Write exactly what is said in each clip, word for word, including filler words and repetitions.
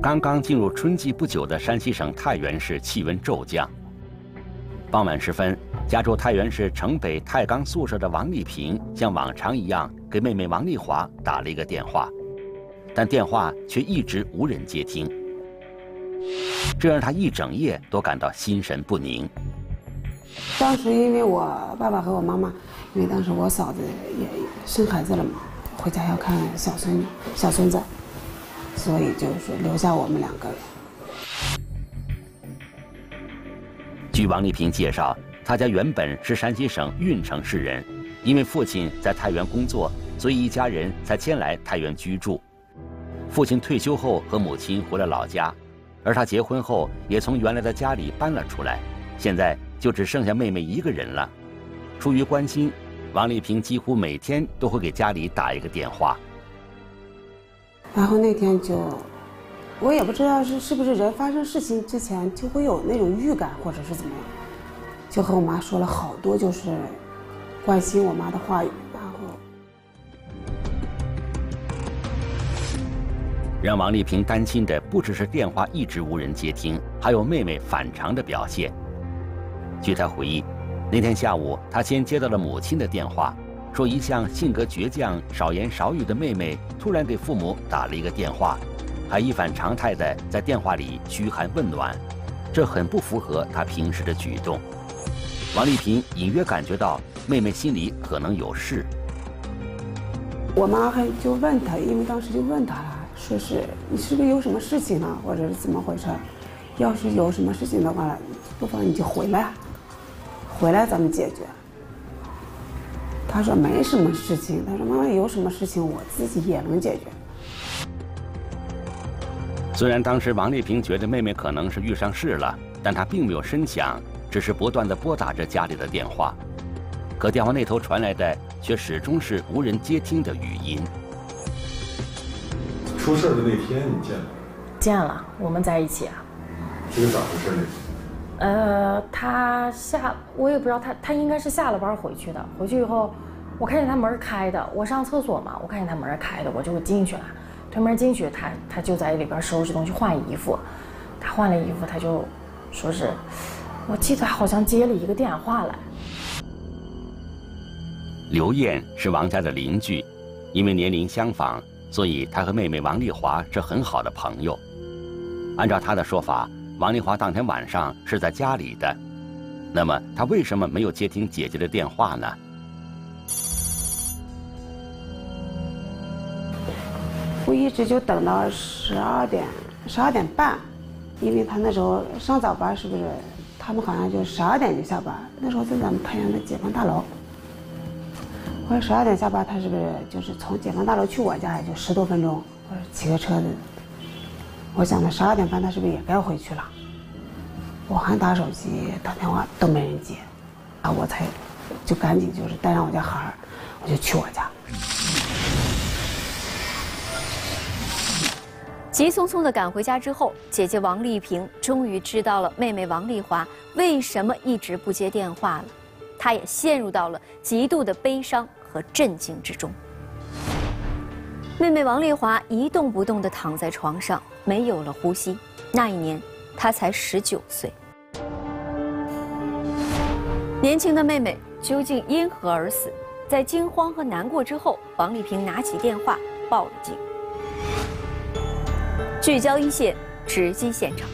刚刚进入春季不久的山西省太原市气温骤降。傍晚时分，家住太原市城北太钢宿舍的王丽萍像往常一样给妹妹王丽华打了一个电话，但电话却一直无人接听，这让她一整夜都感到心神不宁。 当时因为我爸爸和我妈妈，因为当时我嫂子也生孩子了嘛，回家要看小孙女、小孙子，所以就是留下我们两个人。 据王丽萍介绍，她家原本是山西省运城市人，因为父亲在太原工作，所以一家人才迁来太原居住。父亲退休后和母亲回了老家，而她结婚后也从原来的家里搬了出来，现在就只剩下妹妹一个人了。出于关心，王丽萍几乎每天都会给家里打一个电话。 然后那天就，我也不知道是是不是人发生事情之前就会有那种预感，或者是怎么样，就和我妈说了好多就是关心我妈的话语，然后让王丽萍担心的不只是电话一直无人接听，还有妹妹反常的表现。据她回忆，那天下午她先接到了母亲的电话，说一向性格倔强、少言少语的妹妹突然给父母打了一个电话，还一反常态地在电话里嘘寒问暖，这很不符合她平时的举动。王丽萍隐约感觉到妹妹心里可能有事。 我妈还就问她，因为当时就问她了，说是你是不是有什么事情啊，或者是怎么回事？要是有什么事情的话，不妨你就回来，回来咱们解决。她说没什么事情，她说妈妈有什么事情我自己也能解决。 虽然当时王丽萍觉得妹妹可能是遇上事了，但她并没有深想，只是不断地拨打着家里的电话，可电话那头传来的却始终是无人接听的语音。 出事的那天你见了？ 见了，我们在一起啊。 这个咋回事呢？ 呃，他下，我也不知道他，他应该是下了班回去的。回去以后，我看见他门开的，我上厕所嘛，我看见他门开的，我就进去了。推门进去，他他就在里边收拾东西换衣服。他换了衣服，他就说是，我记得好像接了一个电话来。 刘艳是王家的邻居，因为年龄相仿，所以她和妹妹王丽华是很好的朋友。按照她的说法，王丽华当天晚上是在家里的，那么她为什么没有接听姐姐的电话呢？ 我一直就等到十二点、十二点半，因为他那时候上早班，是不是？他们好像就十二点就下班。那时候在咱们太原的解放大楼。我说十二点下班，他是不是就是从解放大楼去我家也就十多分钟？我说骑个车子。我想着十二点半他是不是也该回去了？我还打手机打电话都没人接，啊，我才就赶紧就是带上我家孩儿，我就去我家。 急匆匆地赶回家之后，姐姐王丽萍终于知道了妹妹王丽华为什么一直不接电话了，她也陷入到了极度的悲伤和震惊之中。妹妹王丽华一动不动地躺在床上，没有了呼吸。那一年，她才十九岁。年轻的妹妹究竟因何而死？在惊慌和难过之后，王丽萍拿起电话报了警。聚焦一线，直击现场。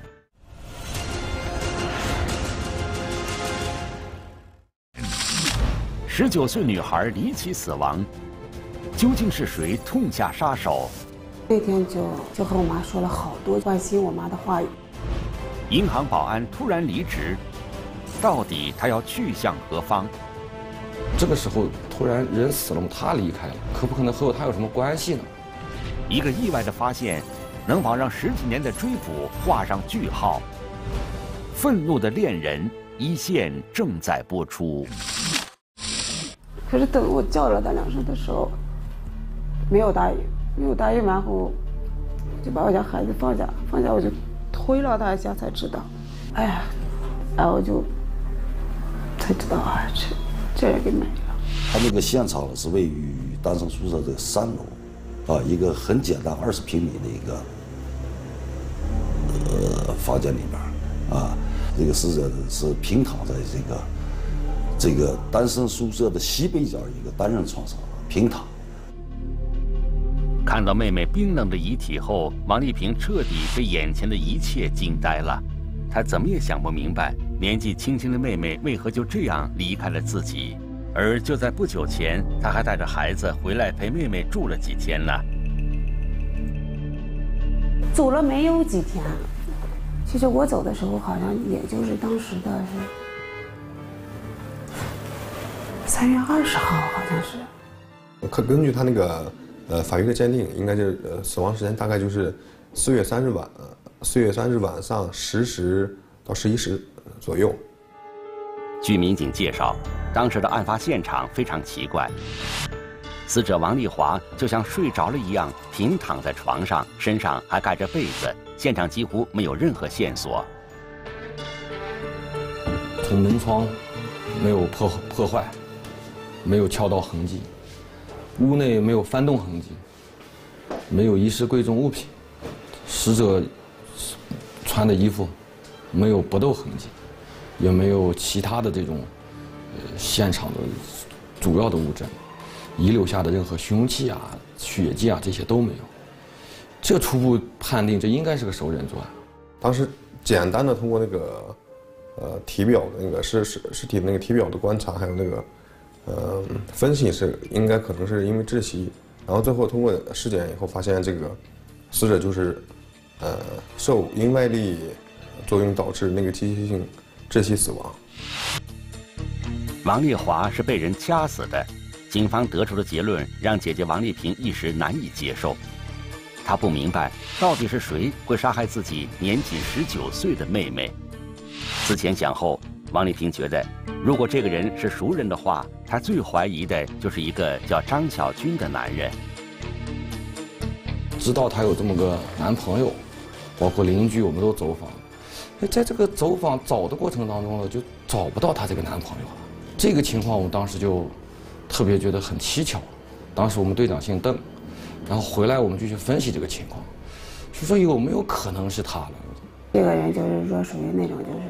十九岁女孩离奇死亡，究竟是谁痛下杀手？ 那天就就和我妈说了好多关心我妈的话语。 银行保安突然离职，到底他要去向何方？ 这个时候突然人死了，他离开了，可不可能和他有什么关系呢？ 一个意外的发现，能否让十几年的追捕画上句号？愤怒的恋人一线正在播出。 可是等我叫了他两声的时候，没有答应，没有答应，然后就把我家孩子放下，放下我就推了他一下，才知道，哎呀，然后就才知道啊，这这人给没了。 他那个现场是位于单身宿舍的三楼，啊，一个很简单二十平米的一个个房间里边，啊，这个死者是平躺在这个这个单身宿舍的西北角一个单人床上平躺。 看到妹妹冰冷的遗体后，王丽萍彻底被眼前的一切惊呆了。她怎么也想不明白，年纪轻轻的妹妹为何就这样离开了自己。而就在不久前，她还带着孩子回来陪妹妹住了几天呢。 走了没有几天，其实我走的时候好像也就是当时的是三月二十号，好像是。 可根据他那个呃法医的鉴定，应该是呃死亡时间大概就是四月三日晚，四月三日晚上十时到十一时左右。 据民警介绍，当时的案发现场非常奇怪。死者王丽华就像睡着了一样，平躺在床上，身上还盖着被子，现场几乎没有任何线索。 从门窗没有破破坏，没有撬盗痕迹，屋内没有翻动痕迹，没有遗失贵重物品，死者穿的衣服没有搏斗痕迹，也没有其他的这种呃现场的主要的物证。遗留下的任何凶器啊、血迹啊，这些都没有。这初步判定，这应该是个熟人作案。 当时简单的通过那个呃体表的那个尸尸尸体那个体表的观察，还有那个呃分析是应该可能是因为窒息，然后最后通过尸检以后发现这个死者就是呃受因外力作用导致那个机械性窒息死亡。 王丽华是被人掐死的。警方得出的结论让姐姐王丽萍一时难以接受，她不明白到底是谁会杀害自己年仅十九岁的妹妹。思前想后，王丽萍觉得，如果这个人是熟人的话，她最怀疑的就是一个叫张小军的男人。 知道她有这么个男朋友，包括邻居，我们都走访。在这个走访找的过程当中呢，就找不到她这个男朋友了。这个情况，我们当时就特别觉得很蹊跷。当时我们队长姓邓，然后回来我们就去分析这个情况，就说有没有可能是他了。 这个人就是说属于那种就是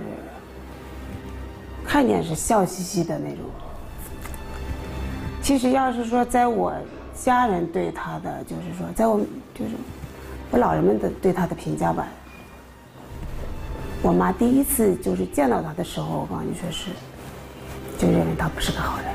看见是笑嘻嘻的那种。其实要是说在我家人对他的，就是说在我就是我老人们的对他的评价吧，我妈第一次就是见到他的时候，我告诉你说是，就认为他不是个好人。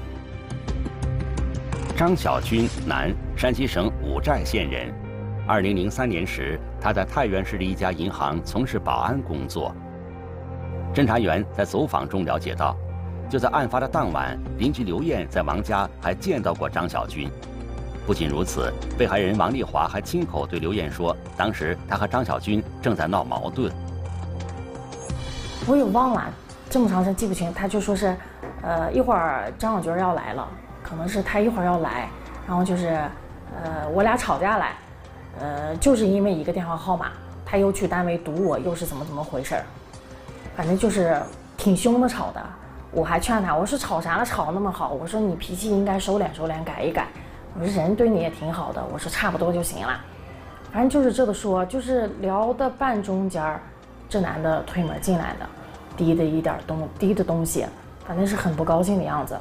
张小军，男，山西省五寨县人。二零零三年时，他在太原市的一家银行从事保安工作。侦查员在走访中了解到，就在案发的当晚，邻居刘艳在王家还见到过张小军。不仅如此，被害人王丽华还亲口对刘艳说，当时他和张小军正在闹矛盾。 我也忘了，这么长时间记不清，他就说是，呃，一会儿张小军要来了。可能是他一会儿要来，然后就是，呃，我俩吵架来，呃，就是因为一个电话号码，他又去单位堵我，又是怎么怎么回事儿，反正就是挺凶的吵的。我还劝他，我说吵啥了，吵那么好，我说你脾气应该收敛收敛，改一改。我说人对你也挺好的，我说差不多就行了。反正就是这么说，就是聊的半中间，这男的推门进来的，提的一点东提的东西，反正是很不高兴的样子。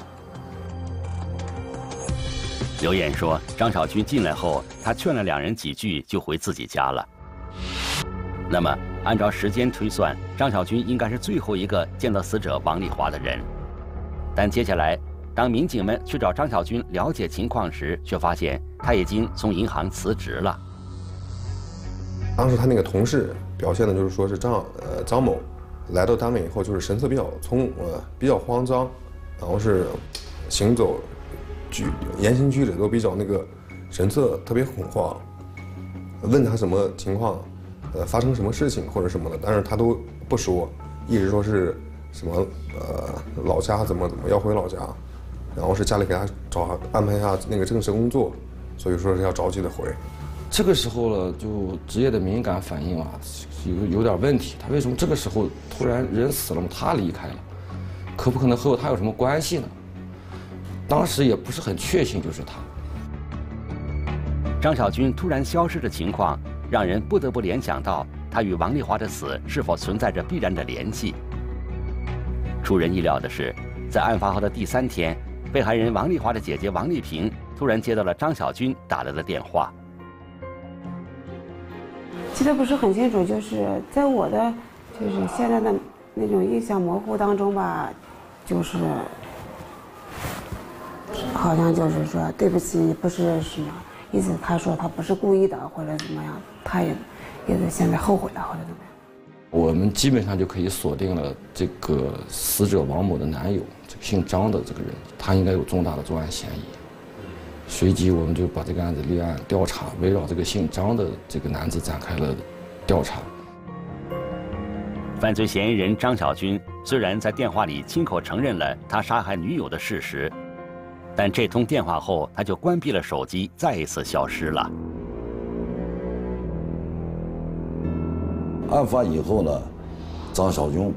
刘艳说，张小军进来后，他劝了两人几句，就回自己家了。那么，按照时间推算，张小军应该是最后一个见到死者王丽华的人。但接下来，当民警们去找张小军了解情况时，却发现他已经从银行辞职了。 当时他那个同事表现的就是说是张呃张某来到单位以后，就是神色比较从呃比较慌张，然后是行走。举言行举止都比较那个神色特别恐慌，问他什么情况，呃，发生什么事情或者什么的，但是他都不说，一直说是什么呃老家怎么怎么要回老家，然后是家里给他找安排一下那个正式工作，所以说是要着急的回。 这个时候了，就职业的敏感反应啊，有有点问题。他为什么这个时候突然人死了嘛，他离开了，可不可能和他有什么关系呢？当时也不是很确信就是他。 张小军突然消失的情况，让人不得不联想到他与王丽华的死是否存在着必然的联系。出人意料的是，在案发后的第三天，被害人王丽华的姐姐王丽萍突然接到了张小军打来的电话。 记得不是很清楚，就是在我的就是现在的那种印象模糊当中吧，就是好像就是说对不起，不是什么意思。他说他不是故意的，或者怎么样，他也也是现在后悔了，或者怎么样。 我们基本上就可以锁定了这个死者王某的男友，这个姓张的这个人，他应该有重大的作案嫌疑。随即，我们就把这个案子立案调查，围绕这个姓张的这个男子展开了调查。 犯罪嫌疑人张小军虽然在电话里亲口承认了他杀害女友的事实，但这通电话后，他就关闭了手机，再一次消失了。 案发以后呢，张小军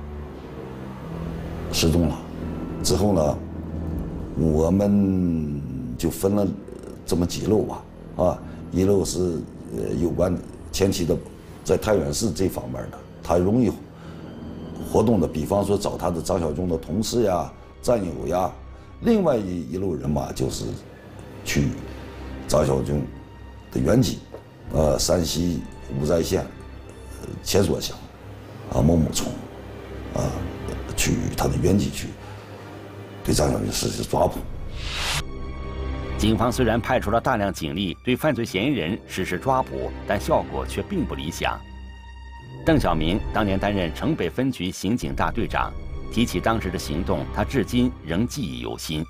失踪了。之后呢，我们就分了这么几路吧，啊，一路是呃有关前期的在太原市这方面的，他容易活动的，比方说找他的张小军的同事呀、战友呀。另外一一路人马就是去张小军的原籍，呃，山西五寨县前所乡啊某某村啊，去他的原籍去对张小军实施抓捕。 警方虽然派出了大量警力对犯罪嫌疑人实施抓捕，但效果却并不理想。邓小明当年担任城北分局刑警大队长，提起当时的行动，他至今仍记忆犹新。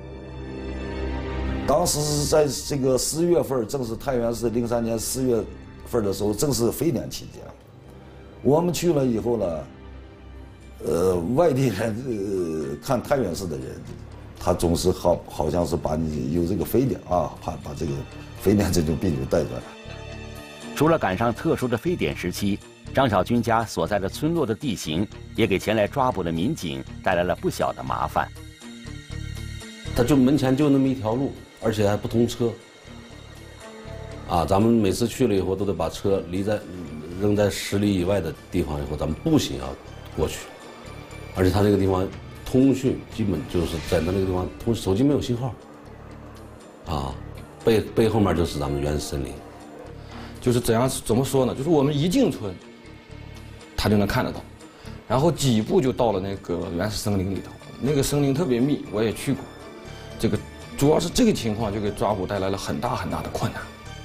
当时是在这个四月份，正是太原市零三年四月份的时候，正是非典期间。我们去了以后呢，呃，外地人呃看太原市的人，他总是好好像是把你有这个非典啊，怕把这个非典这种病毒带过来。 除了赶上特殊的非典时期，张小军家所在的村落的地形也给前来抓捕的民警带来了不小的麻烦。 他就门前就那么一条路，而且还不通车。啊，咱们每次去了以后，都得把车离在扔在十里以外的地方，以后咱们步行要过去。而且他这个地方通讯基本就是在那那个地方通手机没有信号。啊，背背后面就是咱们原始森林。 就是怎样怎么说呢？就是我们一进村，他就能看得到，然后几步就到了那个原始森林里头。那个森林特别密，我也去过。这个主要是这个情况，就给抓捕带来了很大很大的困难。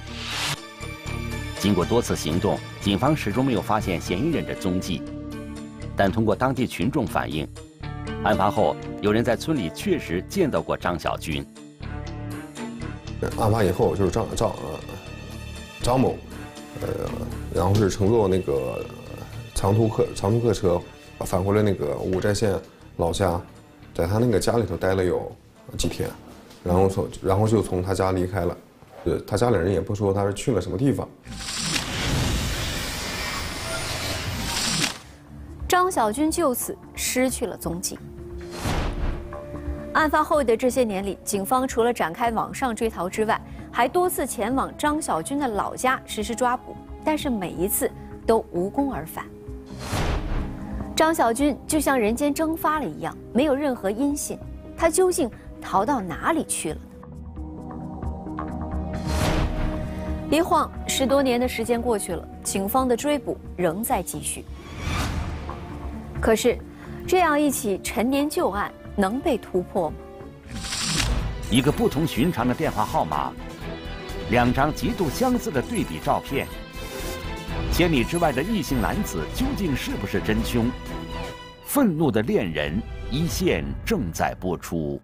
经过多次行动，警方始终没有发现嫌疑人的踪迹。但通过当地群众反映，案发后有人在村里确实见到过张小军。 案发以后，就是张张呃张某，呃，然后是乘坐那个长途客长途客车返回了那个五寨县老家，在他那个家里头待了有几天，然后从然后就从他家离开了。呃，他家里人也不说他是去了什么地方。 张小军就此失去了踪迹。案发后的这些年里，警方除了展开网上追逃之外，还多次前往张小军的老家实施抓捕，但是每一次都无功而返。张小军就像人间蒸发了一样，没有任何音信，他究竟逃到哪里去了呢？一晃十多年的时间过去了，警方的追捕仍在继续。可是，这样一起陈年旧案能被突破吗？ 一个不同寻常的电话号码，两张极度相似的对比照片，千里之外的异性男子究竟是不是真凶？愤怒的恋人一线正在播出。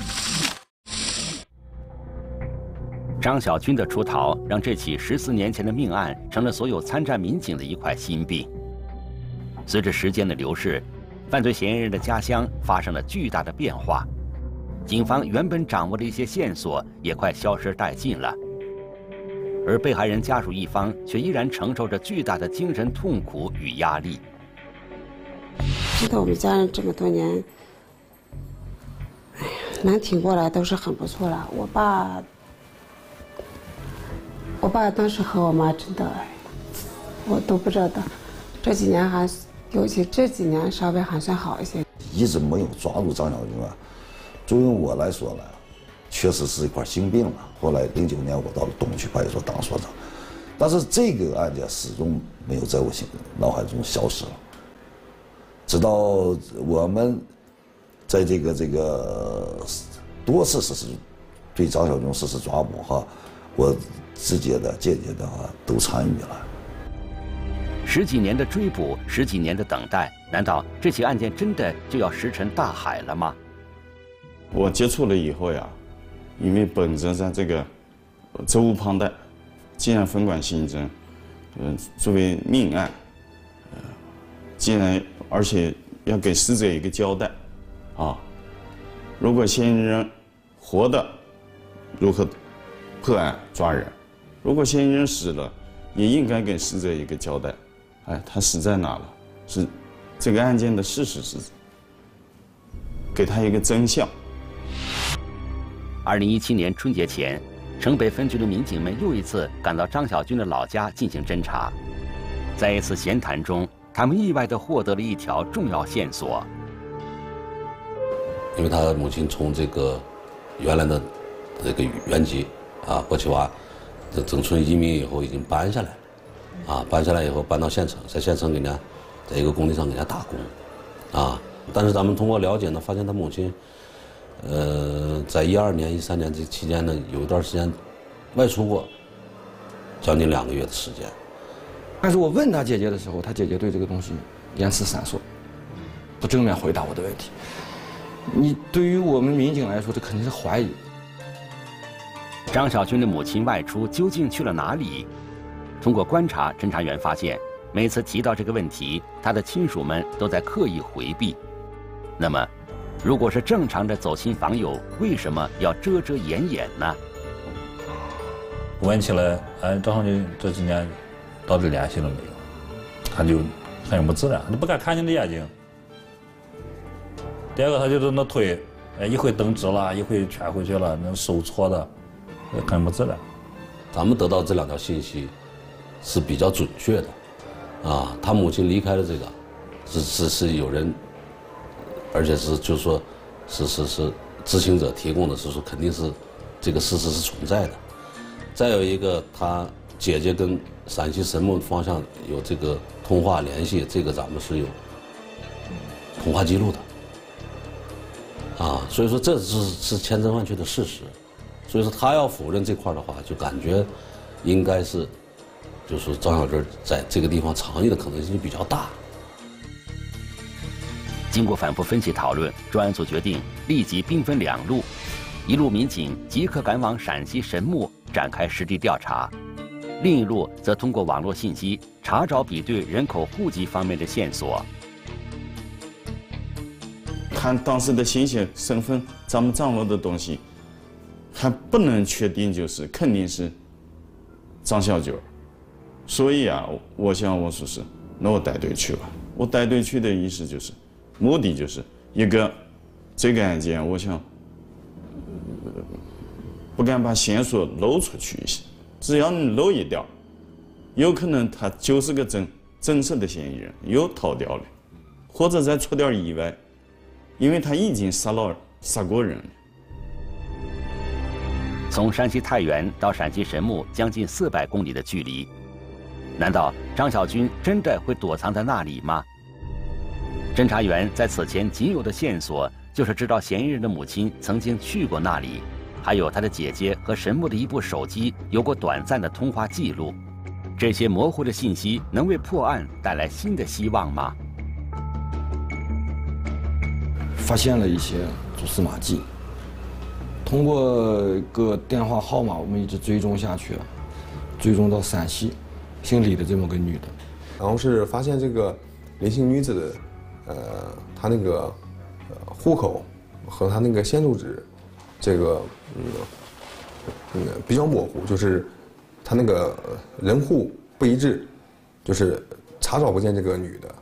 张小军的出逃，让这起十四年前的命案成了所有参战民警的一块心病。随着时间的流逝，犯罪嫌疑人的家乡发生了巨大的变化，警方原本掌握的一些线索也快消失殆尽了，而被害人家属一方却依然承受着巨大的精神痛苦与压力。 知道我们家人这么多年，哎呀，能挺过来都是很不错了。我爸，我爸当时和我妈真的我都不知道。这几年还，尤其这几年稍微还算好一些。 一直没有抓住张小军啊。作为我来说呢，确实是一块心病了。后来零九年我到了东区派出所当所长，但是这个案件始终没有在我心脑海中消失了。直到我们在这个这个多次实施对张小军实施抓捕哈，我直接的、间接的哈都参与了。 十几年的追捕，十几年的等待，难道这起案件真的就要石沉大海了吗？ 我接触了以后呀，因为本着在这个责无旁贷，既然分管刑侦，嗯、呃，作为命案，呃，既然而且要给死者一个交代，啊，如果嫌疑人活的，如何破案抓人；如果嫌疑人死了，也应该给死者一个交代。哎，他死在哪了？是这个案件的事实是，给他一个真相。 二零一七年春节前，城北分局的民警们又一次赶到张小军的老家进行侦查。在一次闲谈中，他们意外地获得了一条重要线索。 因为他母亲从这个原来的这个原籍啊波奇瓦这整村移民以后，已经搬下来了，啊，搬下来以后搬到县城，在县城给人家在一个工地上给人家打工，啊，但是咱们通过了解呢，发现他母亲。呃，在一二年、一三年这期间呢，有一段时间外出过将近两个月的时间。 但是我问他姐姐的时候，他姐姐对这个东西言辞闪烁，不正面回答我的问题。你对于我们民警来说，这肯定是怀疑。 张小军的母亲外出究竟去了哪里？通过观察，侦查员发现，每次提到这个问题，他的亲属们都在刻意回避。那么，如果是正常的走亲访友，为什么要遮遮掩掩呢？ 问起来，哎，张小军这几年到底联系了没有？他就很不自然，他不敢看你的眼睛。第二个，他就在那推，哎，一会蹬直了，一会蜷回去了，那手搓的，很不自然。 咱们得到这两条信息是比较准确的，啊，他母亲离开了这个，是是是有人。而且是，就是说，是是是，知情者提供的是说，肯定是这个事实是存在的。再有一个，他姐姐跟陕西神木方向有这个通话联系，这个咱们是有通话记录的。啊，所以说这是是千真万确的事实。所以说他要否认这块的话，就感觉应该是，就是说张小军在这个地方藏匿的可能性比较大。 经过反复分析讨论，专案组决定立即兵分两路，一路民警即刻赶往陕西神木展开实地调查，另一路则通过网络信息查找比对人口户籍方面的线索。 看当时的信息身份，咱们掌握的东西还不能确定，就是肯定是张小军，所以啊，我想我说是，那我带队去吧。我带队去的意思就是。目的就是一个，这个案件，我想、呃、不敢把线索漏出去，只要你漏一点，有可能他就是个真真实的嫌疑人，又逃掉了，或者再出点意外，因为他已经杀了杀过人了。 从山西太原到陕西神木将近四百公里的距离，难道张小军真的会躲藏在那里吗？侦查员在此前仅有的线索就是知道嫌疑人的母亲曾经去过那里，还有他的姐姐和神木的一部手机有过短暂的通话记录。这些模糊的信息能为破案带来新的希望吗？ 发现了一些蛛丝马迹，通过一个电话号码，我们一直追踪下去了，追踪到陕西姓李的这么个女的， 然后是发现这个林姓女子的。呃，他那个呃户口和他那个现住址，这个嗯嗯比较模糊，就是他那个人户不一致，就是查找不见这个女的。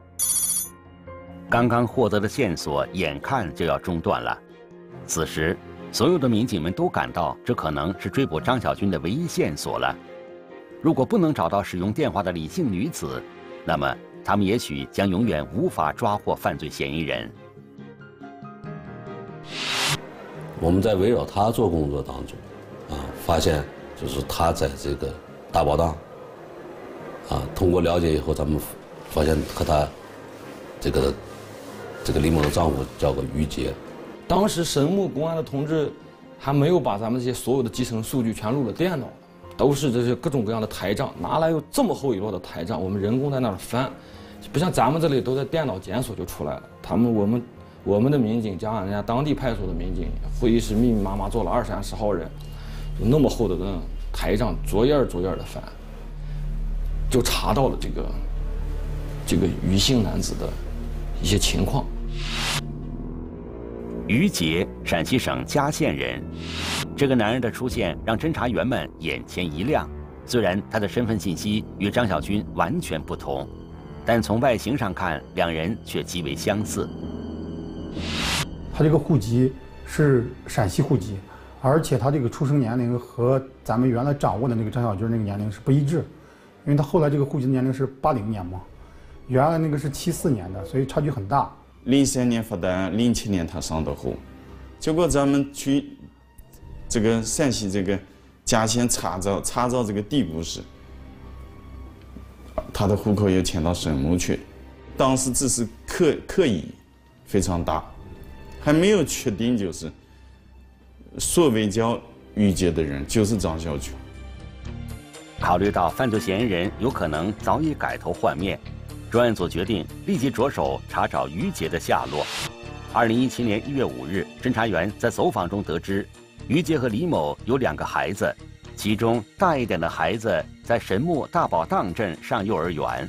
刚刚获得的线索眼看就要中断了，此时所有的民警们都感到这可能是追捕张小军的唯一线索了。 如果不能找到使用电话的李姓女子，那么他们也许将永远无法抓获犯罪嫌疑人。 我们在围绕他做工作当中，啊，发现就是他在这个大保当，啊，通过了解以后，咱们发现和他这个这个李某的丈夫叫个于杰。 当时神木公安的同志还没有把咱们这些所有的基层数据全录了电脑，都是这些各种各样的台账，拿来有这么厚一摞的台账，我们人工在那儿翻，不像咱们这里都在电脑检索就出来了。他们我们我们的民警加上人家当地派出所的民警，会议室密密麻麻坐了二三十号人，有那么厚的那台账，逐页逐页的翻，就查到了这个这个于姓男子的一些情况。 于杰，陕西省嘉县人。这个男人的出现让侦查员们眼前一亮。虽然他的身份信息与张小军完全不同，但从外形上看，两人却极为相似。 他这个户籍是陕西户籍，而且他这个出生年龄和咱们原来掌握的那个张小军那个年龄是不一致，因为他后来这个户籍的年龄是八零年嘛，原来那个是七四年的，所以差距很大。 零三年发的案，零七年他上的户，结果咱们去这个陕西这个嘉县查找查找这个地步是，他的户口又迁到神木去，当时只是可可疑非常大，还没有确定就是所谓叫于杰的人就是张小军。 考虑到犯罪嫌疑人有可能早已改头换面，专案组决定立即着手查找于杰的下落。二零一七年一月五日，侦查员在走访中得知，于杰和李某有两个孩子，其中大一点的孩子在神木大保当镇上幼儿园。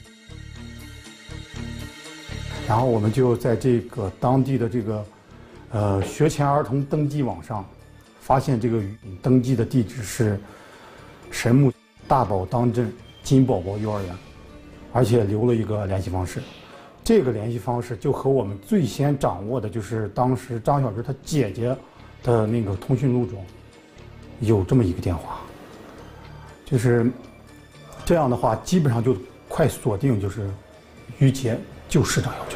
然后我们就在这个当地的这个呃学前儿童登记网上，发现这个登记的地址是神木大保当镇金宝宝幼儿园。而且留了一个联系方式，这个联系方式就和我们最先掌握的就是当时张小军他姐姐的那个通讯录中有这么一个电话，就是这样的话，基本上就快锁定就是于杰就是张小军。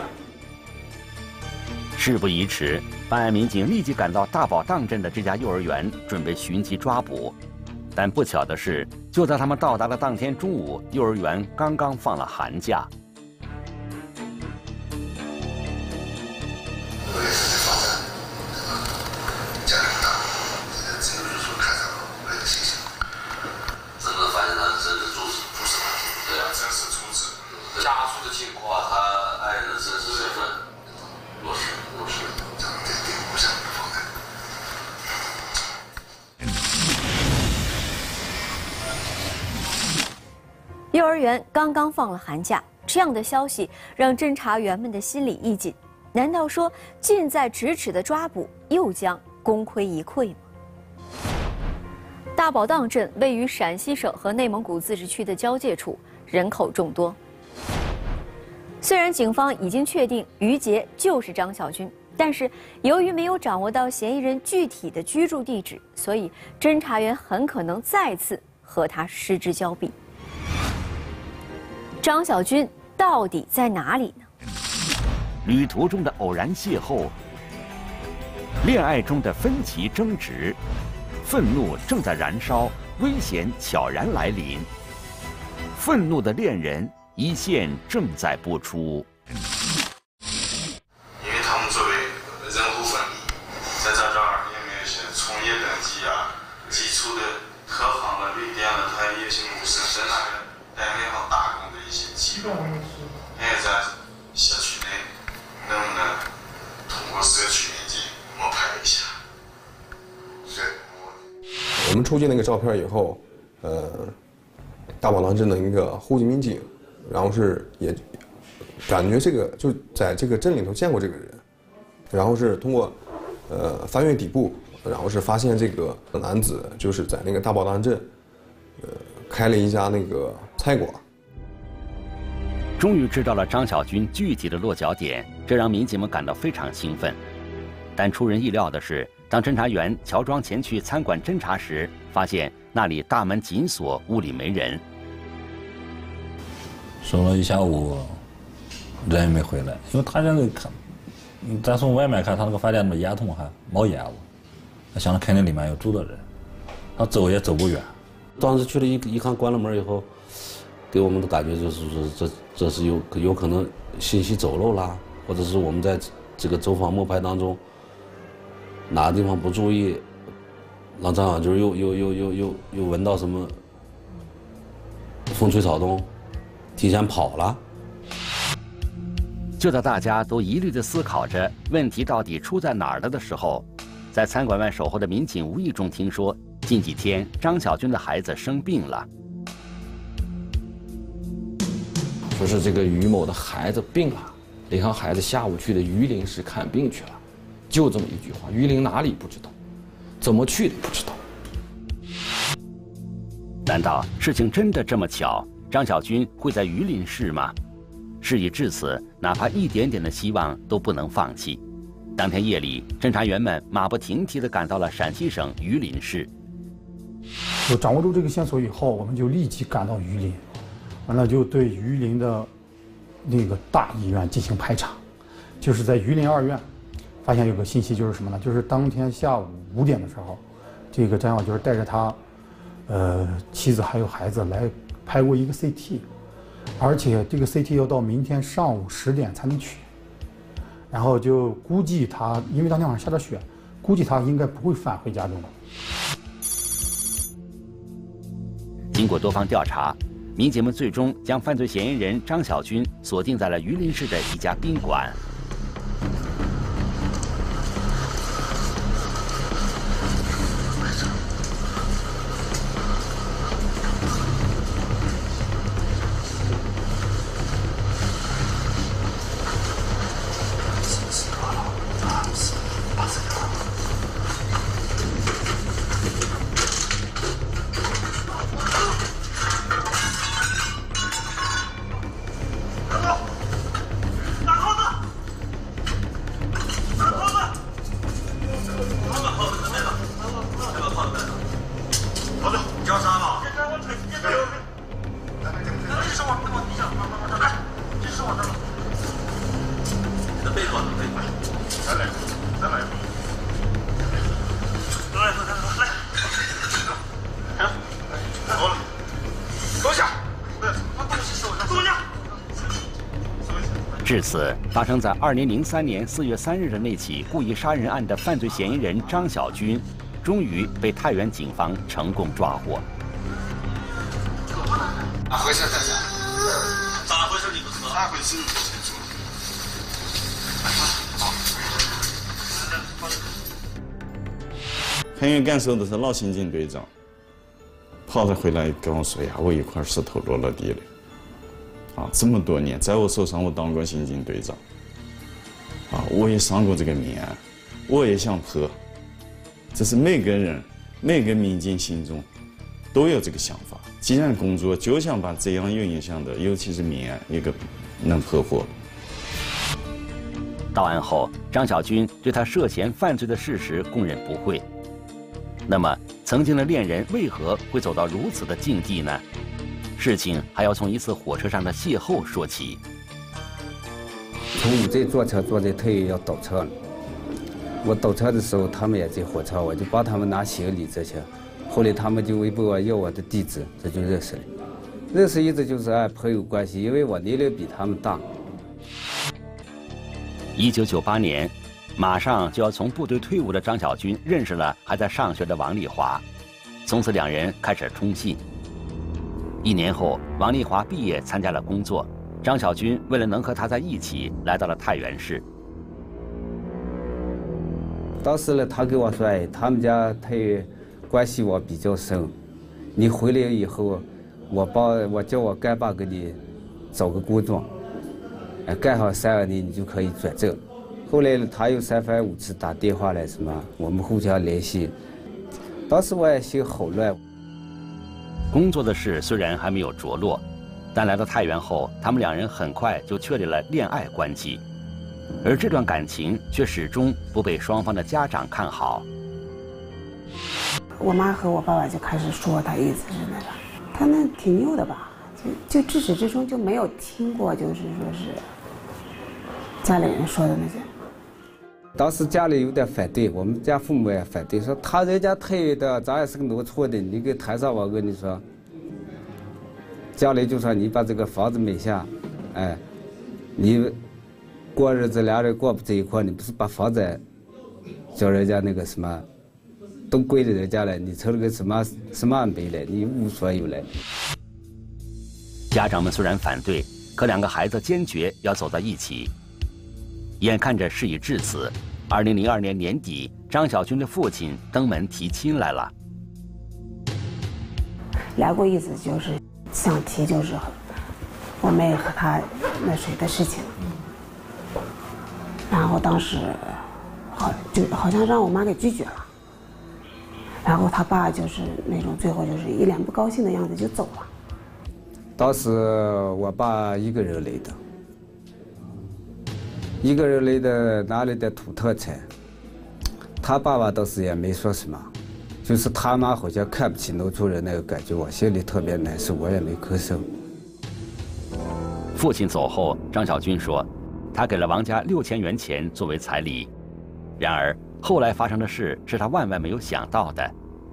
事不宜迟，办案民警立即赶到大保当镇的这家幼儿园，准备寻机抓捕。但不巧的是，就在他们到达的当天中午，幼儿园刚刚放了寒假。 幼儿园刚刚放了寒假，这样的消息让侦查员们的心里一紧。难道说近在咫尺的抓捕又将功亏一篑吗？大保当镇位于陕西省和内蒙古自治区的交界处，人口众多。虽然警方已经确定于杰就是张小军，但是由于没有掌握到嫌疑人具体的居住地址，所以侦查员很可能再次和他失之交臂。张小军到底在哪里呢？ 旅途中的偶然邂逅，恋爱中的分歧争执，愤怒正在燃烧，危险悄然来临。愤怒的恋人一线正在播出。 因为他们作为人口分离，在这这儿也没有一些从业登记啊、基础的特行的、旅店的，还有一些牧师在那个单位上打工的一些机构，也在社区内能不能通过社区面积摸排一下？是。 我们出具那个照片以后，呃，大保当镇的一个户籍民警，然后是也感觉这个就在这个镇里头见过这个人，然后是通过呃翻阅底部，然后是发现这个男子就是在那个大保当镇，呃开了一家那个菜馆。 终于知道了张小军具体的落脚点，这让民警们感到非常兴奋。但出人意料的是，当侦查员乔装前去餐馆侦查时，发现那里大门紧锁，屋里没人。 守了一下午，人也没回来，因为他那个看，咱从外面看，他那个饭店那么烟囱还冒烟雾，他想着肯定里面有住的人，他走也走不远。 当时去了一一看关了门以后，给我们的感觉就是说这这是有有可能信息走漏啦，或者是我们在这个走访摸排当中哪个地方不注意，让张小军又又又又又又闻到什么风吹草动，提前跑了。 就在大家都疑虑地思考着问题到底出在哪儿了的时候，在餐馆外守候的民警无意中听说，近几天张小军的孩子生病了。 说是这个于某的孩子病了，得让孩子下午去的榆林市看病去了，就这么一句话。榆林哪里不知道，怎么去的不知道。 难道事情真的这么巧？张小军会在榆林市吗？事已至此，哪怕一点点的希望都不能放弃。当天夜里，侦查员们马不停蹄地赶到了陕西省榆林市。 就掌握住这个线索以后，我们就立即赶到榆林，完了就对榆林的那个大医院进行排查。就是在榆林二院，发现有个信息，就是什么呢？就是当天下午五点的时候，这个张小军带着他，呃，妻子还有孩子来拍过一个 C T。而且这个 C T 要到明天上午十点才能取，然后就估计他，因为当天晚上下着雪，估计他应该不会返回家中。 经过多方调查，民警们最终将犯罪嫌疑人张小军锁定在了榆林市的一家宾馆。至此，发生在二零零三年四月三日的那起故意杀人案的犯罪嫌疑人张小军，终于被太原警方成功抓获。 咋回事？这是？咋回事？你不知道？咋回事？ 很有感受的是老刑警队长，跑着回来跟我说呀，我一块石头落了地了。啊，这么多年，在我手上我当过刑警队长，啊，我也上过这个命案，我也想破。这是每个人、每个民警心中都有这个想法。既然工作就想把这样有影响的，尤其是命案一个能破获。 到案后，张小军对他涉嫌犯罪的事实供认不讳。那么，曾经的恋人为何会走到如此的境地呢？事情还要从一次火车上的邂逅说起。 从我这坐车坐在特意要倒车了，我倒车的时候，他们也在火车，我就帮他们拿行李这些。后来他们就微博我要我的地址，这就认识了。认识一直就是按朋友关系，因为我年龄比他们大。 一九九八年，马上就要从部队退伍的张小军认识了还在上学的王丽华，从此两人开始通信。一年后，王丽华毕业参加了工作，张小军为了能和她在一起，来到了太原市。 当时呢，他跟我说：“哎，他们家他也关系我比较深，你回来以后，我帮我叫我干爸给你找个工作，哎，干好三二年你就可以转正。”后来呢，他又三番五次打电话来什么，我们互相联系。当时我也心好乱。 工作的事虽然还没有着落，但来到太原后，他们两人很快就确立了恋爱关系，而这段感情却始终不被双方的家长看好。 我妈和我爸爸就开始说他意思是那个，他那挺牛的吧， 就就至始至终就没有听过，就是说是家里人说的那些。 当时家里有点反对，我们家父母也反对，说他人家太原的，咱也是个农村的，你给抬上我跟你说。家里就说你把这个房子买下，哎，你过日子俩人过不在一块，你不是把房子叫人家那个什么都归了人家了，你成了个什么什么安排了，你无所有了。 家长们虽然反对，可两个孩子坚决要走到一起。眼看着事已至此，二零零二年年底，张小军的父亲登门提亲来了。 来过一次，就是想提就是我妹和他那谁的事情，然后当时好就好像让我妈给拒绝了，然后他爸就是那种最后就是一脸不高兴的样子就走了。 当时我爸一个人来的，一个人来的拿来的土特产，他爸爸倒是也没说什么，就是他妈好像看不起农村人那个感觉，我心里特别难受，我也没吭声。 父亲走后，张小军说，他给了王家六千元钱作为彩礼。然而后来发生的事是他万万没有想到的。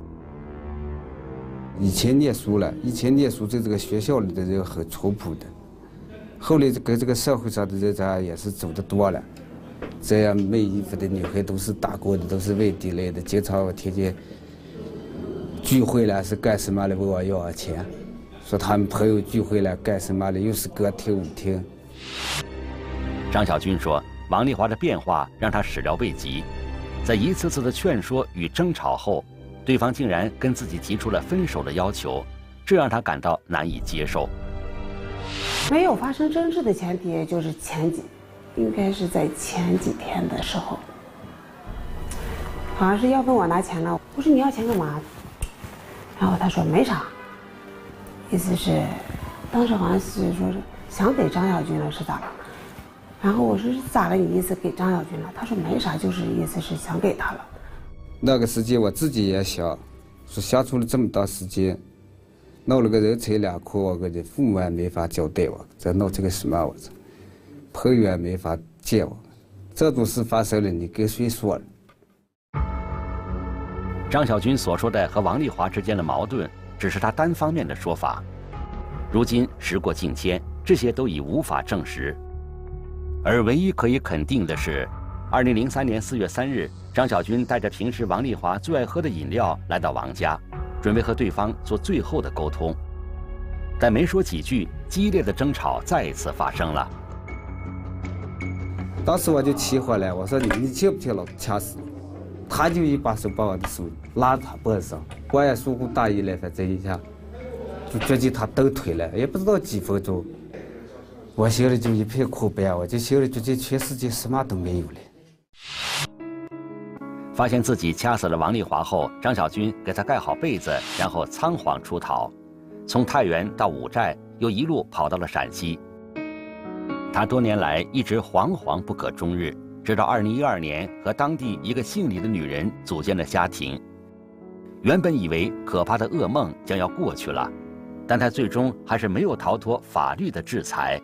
以前念书了，以前念书在这个学校里的人很淳朴的，后来跟这个社会上的人咱也是走得多了。这样卖衣服的女孩都是打工的，都是外地来的，经常天天聚会了是干什么了问我要钱，说他们朋友聚会了干什么了，又是歌厅舞厅。 张小军说，王丽华的变化让他始料未及，在一次次的劝说与争吵后，对方竟然跟自己提出了分手的要求，这让他感到难以接受。 没有发生争执的前提就是前几，应该是在前几天的时候，好像是要问我拿钱了，我说你要钱干嘛？然后他说没啥，意思是，当时好像是说是想给张小军了是咋了？然后我说是咋了？你意思给张小军了？他说没啥，就是意思是想给他了。 那个时间我自己也想，说相处了这么长时间，闹了个人财两空，我跟你父母也没法交代我，再闹这个什么我操，朋友也没法见我，这种事发生了，你跟谁说了？ 张小军所说的和王丽华之间的矛盾，只是他单方面的说法。如今时过境迁，这些都已无法证实。而唯一可以肯定的是，二零零三年四月三日，张小军带着平时王丽华最爱喝的饮料来到王家，准备和对方做最后的沟通。但没说几句，激烈的争吵再一次发生了。 当时我就气火了，我说你你听不听老子掐死你！他就一把手把我的手拉他脖子上，我也疏忽大意了，反正一下就直接他蹬腿了，也不知道几分钟，我心里就一片空白，我就心里觉得全世界什么都没有了。 发现自己掐死了王丽华后，张小军给她盖好被子，然后仓皇出逃，从太原到五寨，又一路跑到了陕西。他多年来一直惶惶不可终日，直到二零一二年和当地一个姓李的女人组建了家庭。原本以为可怕的噩梦将要过去了，但他最终还是没有逃脱法律的制裁。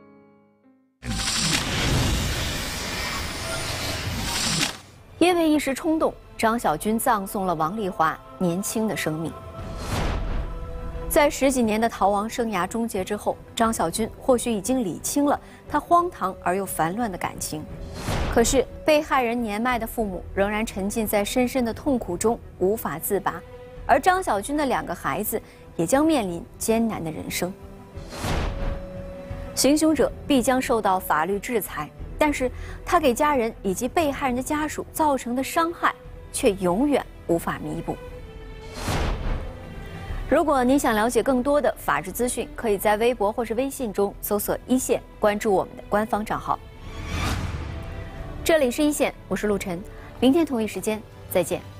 因为一时冲动，张小军葬送了王丽华年轻的生命。在十几年的逃亡生涯终结之后，张小军或许已经理清了他荒唐而又烦乱的感情，可是被害人年迈的父母仍然沉浸在深深的痛苦中无法自拔，而张小军的两个孩子也将面临艰难的人生。行凶者必将受到法律制裁，但是他给家人以及被害人的家属造成的伤害却永远无法弥补。如果您想了解更多的法治资讯，可以在微博或是微信中搜索一线，关注我们的官方账号。这里是一线，我是陆晨，明天同一时间再见。